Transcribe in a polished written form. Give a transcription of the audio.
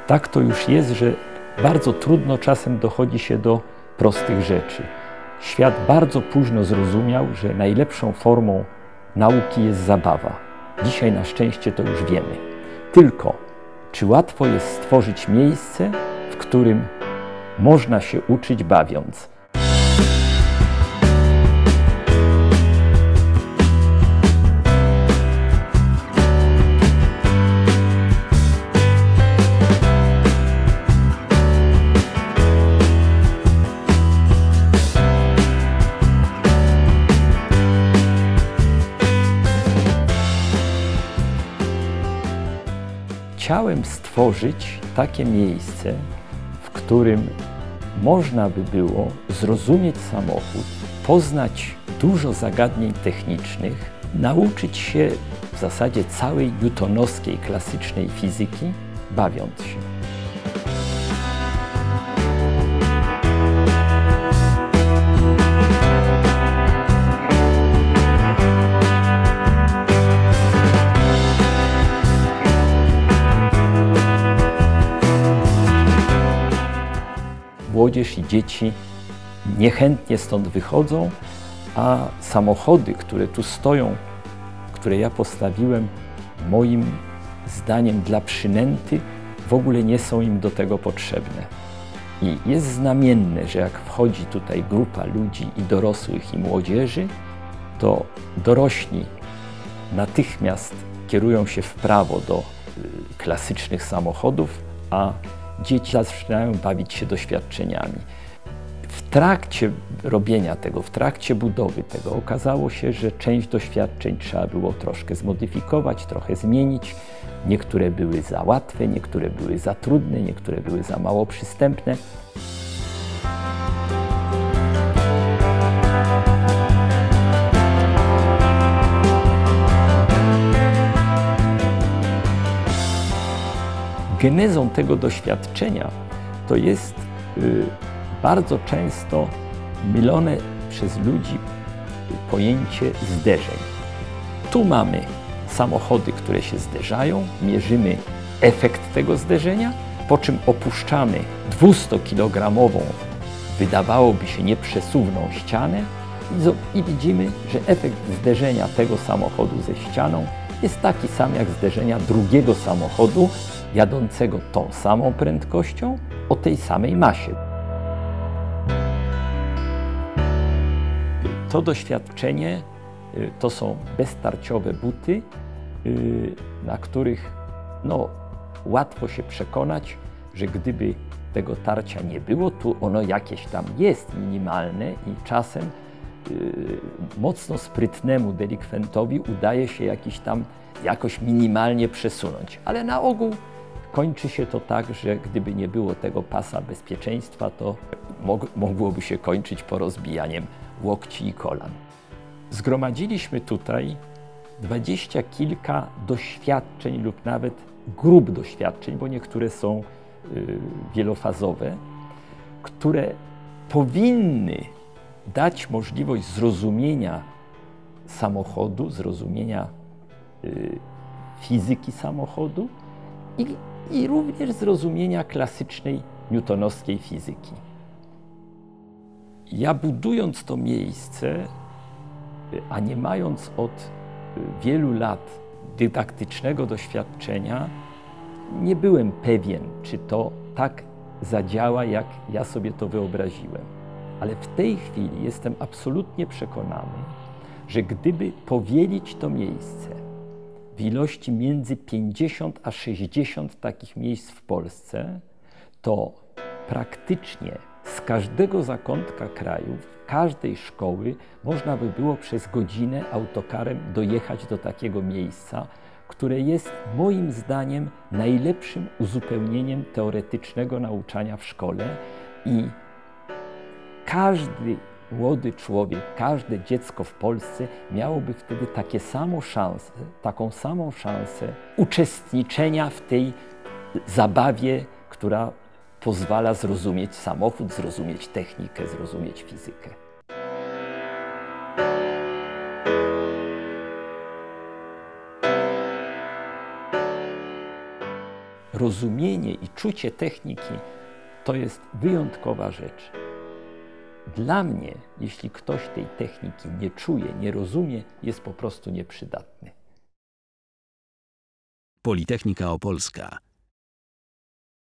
Tak to już jest, że bardzo trudno czasem dochodzi się do prostych rzeczy. Świat bardzo późno zrozumiał, że najlepszą formą nauki jest zabawa. Dzisiaj na szczęście to już wiemy. Tylko, czy łatwo jest stworzyć miejsce, w którym można się uczyć bawiąc? Chciałem stworzyć takie miejsce, w którym można by było zrozumieć samochód, poznać dużo zagadnień technicznych, nauczyć się w zasadzie całej newtonowskiej, klasycznej fizyki, bawiąc się. Młodzież i dzieci niechętnie stąd wychodzą, a samochody, które tu stoją, które ja postawiłem, moim zdaniem dla przynęty, w ogóle nie są im do tego potrzebne. I jest znamienne, że jak wchodzi tutaj grupa ludzi i dorosłych, i młodzieży, to dorośli natychmiast kierują się w prawo do klasycznych samochodów, a dzieci zaczynają bawić się doświadczeniami. W trakcie robienia tego, w trakcie budowy tego okazało się, że część doświadczeń trzeba było troszkę zmodyfikować, trochę zmienić. Niektóre były za łatwe, niektóre były za trudne, niektóre były za mało przystępne. Genezą tego doświadczenia to jest bardzo często mylone przez ludzi pojęcie zderzeń. Tu mamy samochody, które się zderzają, mierzymy efekt tego zderzenia, po czym opuszczamy 200-kilogramową, wydawałoby się nieprzesuwną ścianę i widzimy, że efekt zderzenia tego samochodu ze ścianą jest taki sam jak zderzenia drugiego samochodu jadącego tą samą prędkością o tej samej masie. To doświadczenie to są beztarciowe buty, na których łatwo się przekonać, że gdyby tego tarcia nie było, tu ono jakieś tam jest minimalne i czasem mocno sprytnemu delikwentowi udaje się jakoś minimalnie przesunąć, ale na ogół kończy się to tak, że gdyby nie było tego pasa bezpieczeństwa, to mogłoby się kończyć porozbijaniem łokci i kolan. Zgromadziliśmy tutaj 20 kilka doświadczeń lub nawet grup doświadczeń, bo niektóre są wielofazowe, które powinny dać możliwość zrozumienia samochodu, zrozumienia fizyki samochodu i również zrozumienia klasycznej newtonowskiej fizyki. Ja budując to miejsce, a nie mając od wielu lat dydaktycznego doświadczenia, nie byłem pewien, czy to tak zadziała, jak ja sobie to wyobraziłem. Ale w tej chwili jestem absolutnie przekonany, że gdyby powielić to miejsce w ilości między 50 a 60 takich miejsc w Polsce, to praktycznie z każdego zakątka kraju, każdej szkoły można by było przez godzinę autokarem dojechać do takiego miejsca, które jest moim zdaniem najlepszym uzupełnieniem teoretycznego nauczania w szkole i każdy młody człowiek, każde dziecko w Polsce miałoby wtedy taką samą szansę uczestniczenia w tej zabawie, która pozwala zrozumieć samochód, zrozumieć technikę, zrozumieć fizykę. rozumienie i czucie techniki to jest wyjątkowa rzecz. Dla mnie, jeśli ktoś tej techniki nie czuje, nie rozumie, jest po prostu nieprzydatny. Politechnika Opolska.